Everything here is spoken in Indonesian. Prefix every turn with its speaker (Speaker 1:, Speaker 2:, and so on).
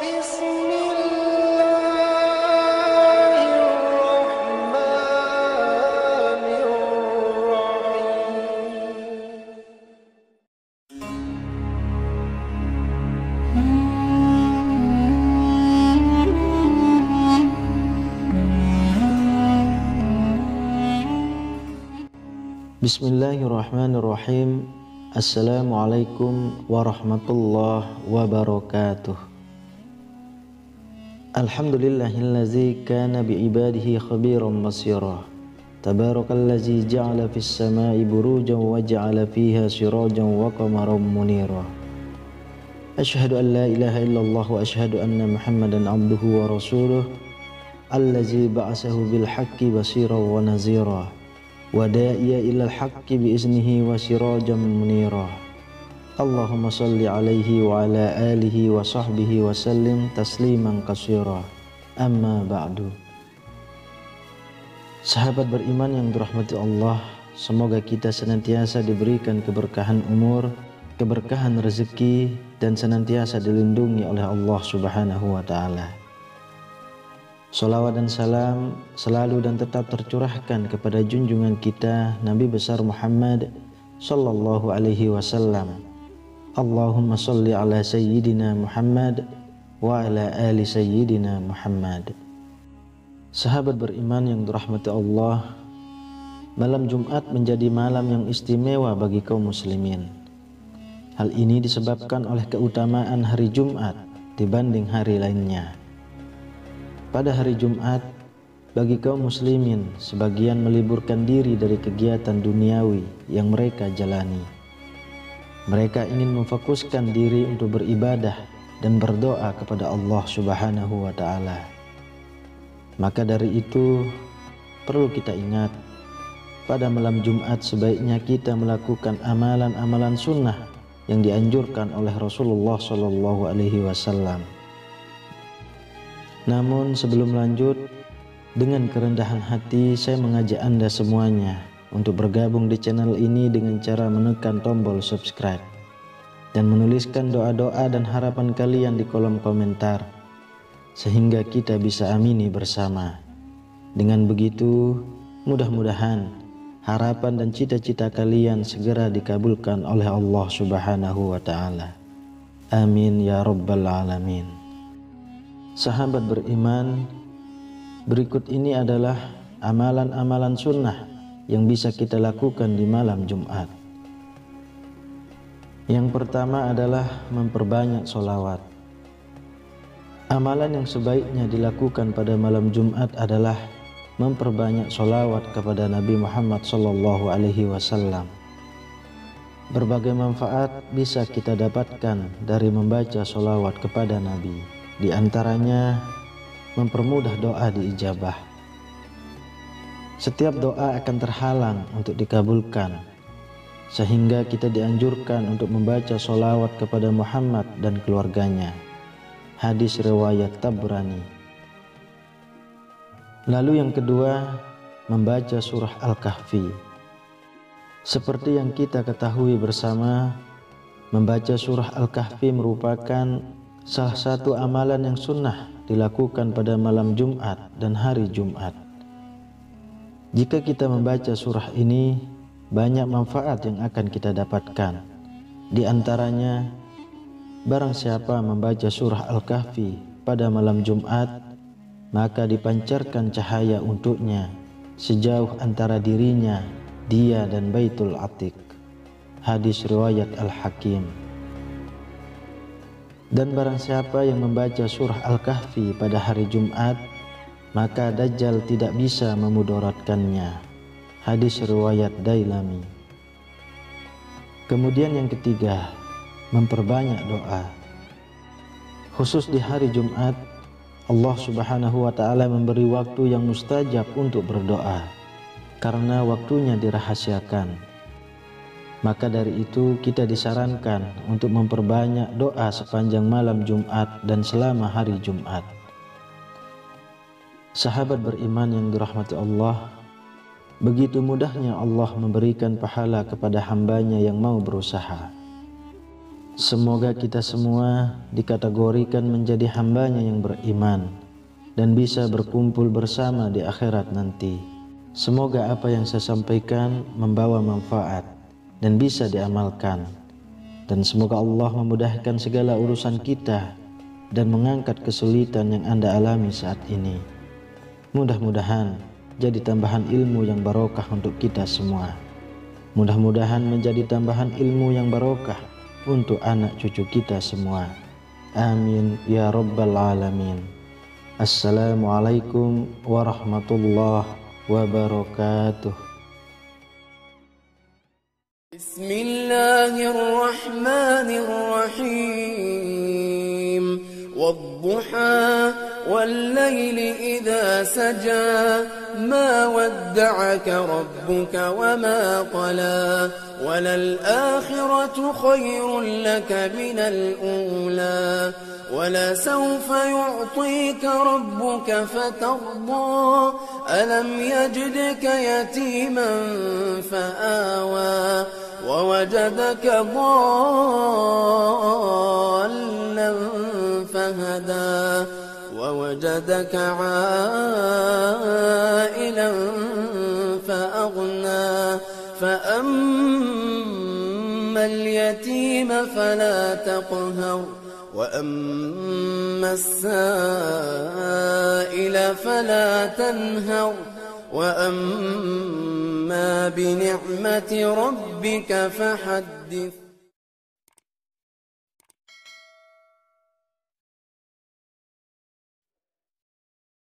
Speaker 1: بسم الله الرحمن الرحيم.
Speaker 2: Bismillahirrahmanirrahim. Assalamualaikum warahmatullahi wabarakatuh. Alhamdulillahillazi kana biibadihi khabiran basira. Tabarakallazi ja'ala fis samai burujan wa ja'ala fiha sirajan wa qamaran munira. Asyhadu an la ilaha illallah wa asyhadu anna Muhammadan abduhu wa rasuluh allazi ba'asahu bil haqqi basiran wa nazira. Wa da'iya ilal haqqi biiznihi wa sirajan munira. Allahumma salli alaihi wa ala alihi wa sahbihi wa sallim tasliman katsira. Amma ba'du. Sahabat beriman yang dirahmati Allah, semoga kita senantiasa diberikan keberkahan umur, keberkahan rezeki, dan senantiasa dilindungi oleh Allah Subhanahu wa ta'ala. Salawat dan salam selalu dan tetap tercurahkan kepada junjungan kita Nabi besar Muhammad sallallahu alaihi wasallam. Allahumma salli ala sayyidina Muhammad wa ala ali sayyidina Muhammad. Sahabat beriman yang dirahmati Allah, malam Jumat menjadi malam yang istimewa bagi kaum muslimin. Hal ini disebabkan oleh keutamaan hari Jumat dibanding hari lainnya. Pada hari Jumat, bagi kaum muslimin, sebagian meliburkan diri dari kegiatan duniawi yang mereka jalani. Mereka ingin memfokuskan diri untuk beribadah dan berdoa kepada Allah Subhanahu wa ta'ala. Maka dari itu, perlu kita ingat, pada malam Jumat sebaiknya kita melakukan amalan-amalan sunnah yang dianjurkan oleh Rasulullah Shallallahu Alaihi Wasallam. Namun sebelum lanjut, dengan kerendahan hati saya mengajak Anda semuanya untuk bergabung di channel ini dengan cara menekan tombol subscribe dan menuliskan doa-doa dan harapan kalian di kolom komentar, sehingga kita bisa amini bersama. Dengan begitu, mudah-mudahan harapan dan cita-cita kalian segera dikabulkan oleh Allah Subhanahu wa ta'ala. Amin ya rabbal alamin. Sahabat beriman, berikut ini adalah amalan-amalan sunnah yang bisa kita lakukan di malam Jumat. Yang pertama adalah memperbanyak sholawat. Amalan yang sebaiknya dilakukan pada malam Jumat adalah memperbanyak sholawat kepada Nabi Muhammad SAW. Berbagai manfaat bisa kita dapatkan dari membaca sholawat kepada Nabi. Di antaranya mempermudah doa diijabah. Setiap doa akan terhalang untuk dikabulkan, sehingga kita dianjurkan untuk membaca sholawat kepada Muhammad dan keluarganya. Hadis riwayat Tabrani. Lalu yang kedua, membaca surah Al-Kahfi. Seperti yang kita ketahui bersama, membaca surah Al-Kahfi merupakan salah satu amalan yang sunnah dilakukan pada malam Jumat dan hari Jumat. Jika kita membaca surah ini, banyak manfaat yang akan kita dapatkan. Di antaranya, barang siapa membaca surah Al-Kahfi pada malam Jumat, maka dipancarkan cahaya untuknya sejauh antara dirinya, dia dan Baitul Atiq. Hadis riwayat Al-Hakim. Dan barang siapa yang membaca surah Al-Kahfi pada hari Jumat, maka Dajjal tidak bisa memudaratkannya. Hadis riwayat Dailami. Kemudian yang ketiga, memperbanyak doa. Khusus di hari Jumat, Allah Subhanahu wa ta'ala memberi waktu yang mustajab untuk berdoa, karena waktunya dirahasiakan. Maka dari itu kita disarankan untuk memperbanyak doa sepanjang malam Jumat dan selama hari Jumat. Sahabat beriman yang dirahmati Allah, begitu mudahnya Allah memberikan pahala kepada hambanya yang mau berusaha. Semoga kita semua dikategorikan menjadi hambanya yang beriman dan bisa berkumpul bersama di akhirat nanti. Semoga apa yang saya sampaikan membawa manfaat dan bisa diamalkan. Dan semoga Allah memudahkan segala urusan kita dan mengangkat kesulitan yang Anda alami saat ini. Mudah-mudahan jadi tambahan ilmu yang barokah untuk kita semua. Mudah-mudahan menjadi tambahan ilmu yang barokah untuk anak cucu kita semua. Amin ya rabbal alamin. Assalamualaikum warahmatullahi wabarakatuh.
Speaker 1: Bismillahirrahmanirrahim. Wadduha والليل إذا سجى ما ودعك ربك وما قلى وللآخرة خير لك من الأولى ولسوف يعطيك ربك فترضى ألم يجدك يتيما فآوى ووجدك ضالا فهدى ووجدك عائلا فأغنى فأما اليتيم فلا تقهر وأما السائل فلا تنهر وأما بنعمة ربك فحدث.